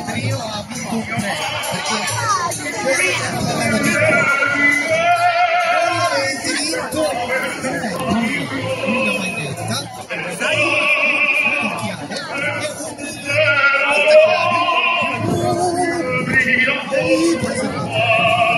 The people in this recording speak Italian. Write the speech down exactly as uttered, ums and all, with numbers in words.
trio ha vinto un premio, perché quelli stanno parlando di